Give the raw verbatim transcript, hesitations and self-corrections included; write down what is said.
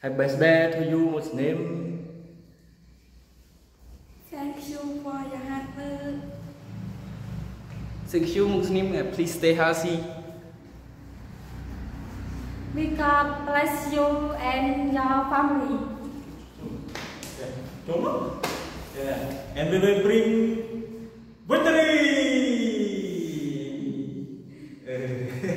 Happy birthday to you, Muslim. Thank you for your hard work. Thank you, Muslim. Please stay healthy. May God bless you and your family. Yeah. And we will bring victory.